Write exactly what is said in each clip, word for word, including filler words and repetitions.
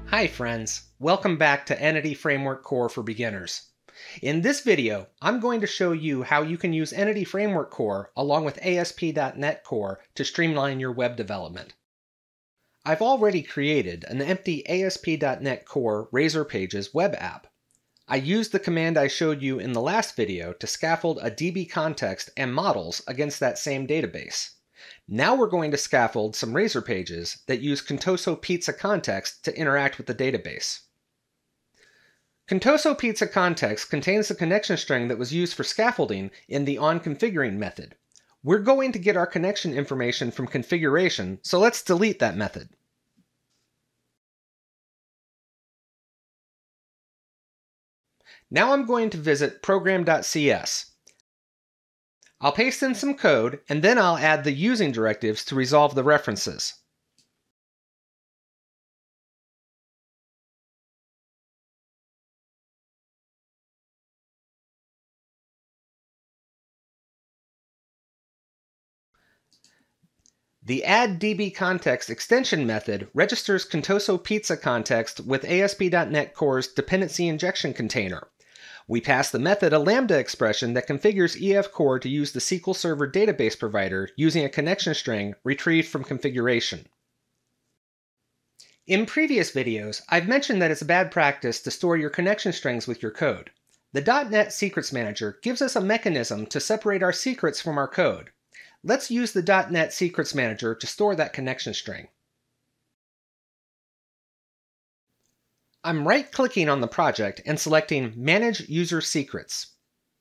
Hi friends, welcome back to Entity Framework Core for Beginners. In this video, I'm going to show you how you can use Entity Framework Core along with A S P dot net Core to streamline your web development. I've already created an empty A S P dot net Core Razor Pages web app. I used the command I showed you in the last video to scaffold a D B context and models against that same database. Now we're going to scaffold some Razor pages that use Contoso Pizza context to interact with the database. Contoso Pizza context contains the connection string that was used for scaffolding in the onConfiguring method. We're going to get our connection information from configuration, so let's delete that method. Now I'm going to visit program dot C S. I'll paste in some code, and then I'll add the using directives to resolve the references. The add D B context extension method registers Contoso Pizza context with A S P dot net Core's dependency injection container. We pass the method a Lambda expression that configures E F Core to use the S Q L Server database provider using a connection string retrieved from configuration. In previous videos, I've mentioned that it's bad practice to store your connection strings with your code. The .NET Secrets Manager gives us a mechanism to separate our secrets from our code. Let's use the .NET Secrets Manager to store that connection string. I'm right-clicking on the project and selecting Manage User Secrets.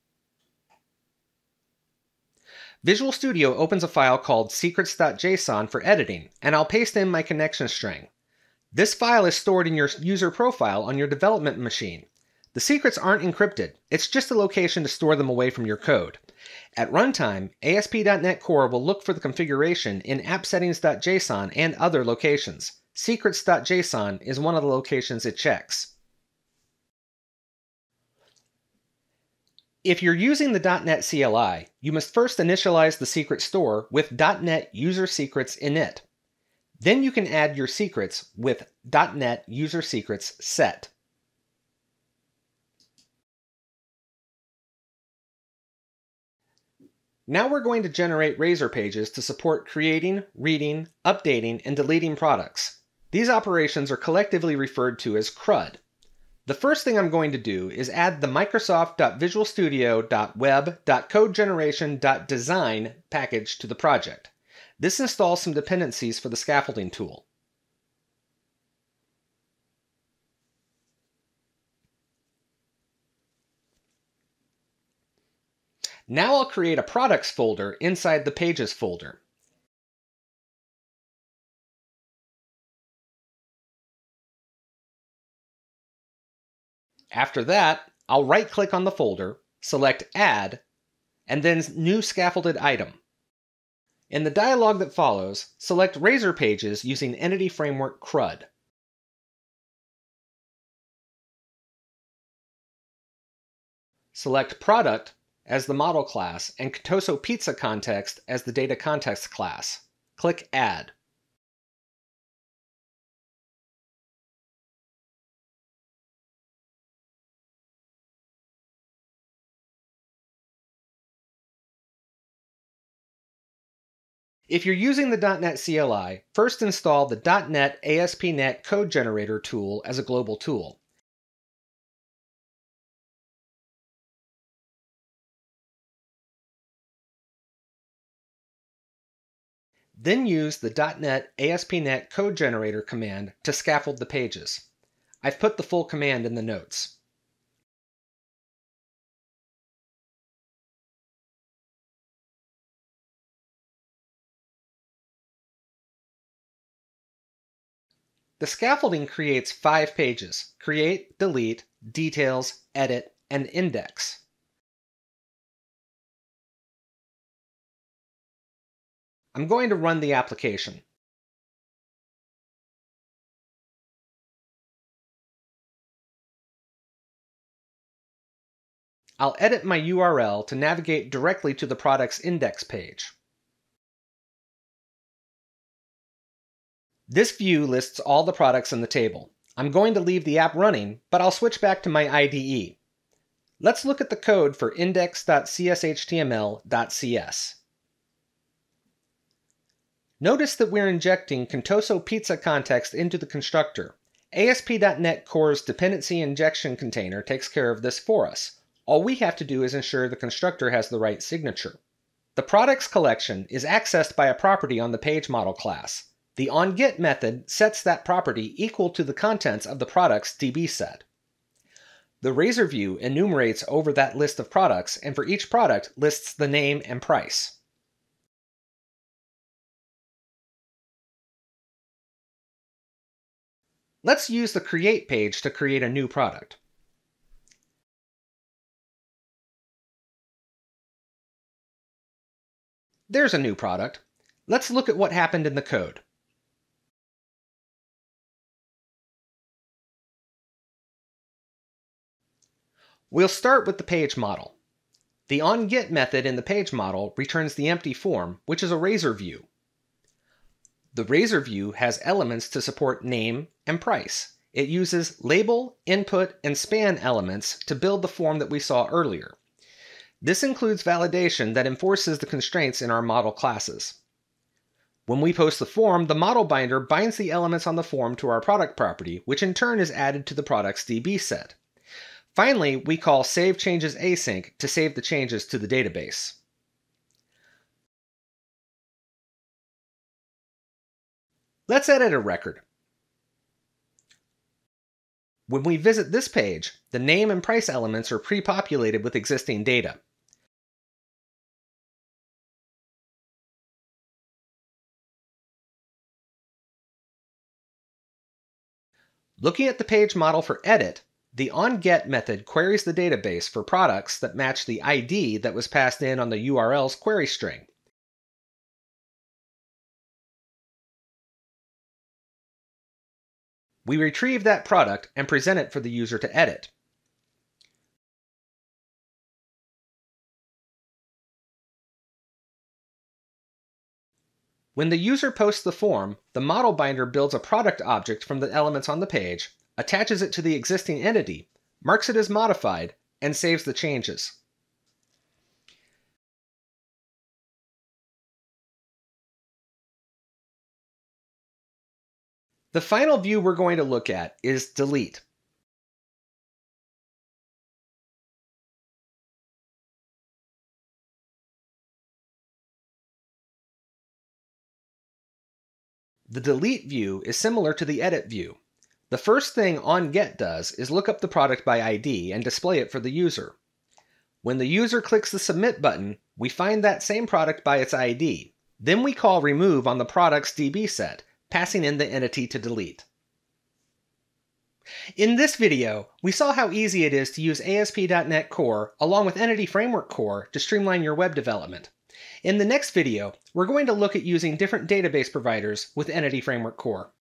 Visual Studio opens a file called secrets dot J S O N for editing, and I'll paste in my connection string. This file is stored in your user profile on your development machine. The secrets aren't encrypted, it's just a location to store them away from your code. At runtime, A S P dot net Core will look for the configuration in app settings dot J S O N and other locations. secrets dot J S O N is one of the locations it checks. If you're using the .NET C L I, you must first initialize the secret store with .NET User Secrets init. Then you can add your secrets with .NET User Secrets set. Now we're going to generate Razor pages to support creating, reading, updating, and deleting products. These operations are collectively referred to as CRUD. The first thing I'm going to do is add the Microsoft dot Visual Studio dot web dot code generation dot design package to the project. This installs some dependencies for the scaffolding tool. Now I'll create a products folder inside the pages folder. After that, I'll right-click on the folder, select Add, and then New Scaffolded Item. In the dialog that follows, select Razor Pages using Entity Framework CRUD. Select Product as the model class and Contoso Pizza context as the data context class. Click Add. If you're using the .NET C L I, first install the .NET A S P dot net Code Generator tool as a global tool. Then use the .NET A S P dot net Code Generator command to scaffold the pages. I've put the full command in the notes. The scaffolding creates five pages: Create, Delete, Details, Edit, and Index. I'm going to run the application. I'll edit my U R L to navigate directly to the product's index page. This view lists all the products in the table. I'm going to leave the app running, but I'll switch back to my I D E. Let's look at the code for index dot c s h t m l dot c s. Notice that we're injecting Contoso Pizza context into the constructor. A S P dot net Core's dependency injection container takes care of this for us. All we have to do is ensure the constructor has the right signature. The products collection is accessed by a property on the page model class. The onGet method sets that property equal to the contents of the products D B set. The Razor view enumerates over that list of products, and for each product lists the name and price. Let's use the Create page to create a new product. There's a new product. Let's look at what happened in the code. We'll start with the page model. The onGet method in the page model returns the empty form, which is a Razor view. The Razor view has elements to support name and price. It uses label, input, and span elements to build the form that we saw earlier. This includes validation that enforces the constraints in our model classes. When we post the form, the model binder binds the elements on the form to our product property, which in turn is added to the products D B set. Finally, we call SaveChangesAsync to save the changes to the database. Let's edit a record. When we visit this page, the name and price elements are pre-populated with existing data. Looking at the page model for edit, the onGet method queries the database for products that match the I D that was passed in on the U R L's query string. We retrieve that product and present it for the user to edit. When the user posts the form, the model binder builds a product object from the elements on the page, attaches it to the existing entity, marks it as modified, and saves the changes. The final view we're going to look at is delete. The delete view is similar to the edit view. The first thing onGet does is look up the product by I D and display it for the user. When the user clicks the submit button, we find that same product by its I D. Then we call remove on the products D B set, passing in the entity to delete. In this video, we saw how easy it is to use A S P dot net Core along with Entity Framework Core to streamline your web development. In the next video, we're going to look at using different database providers with Entity Framework Core.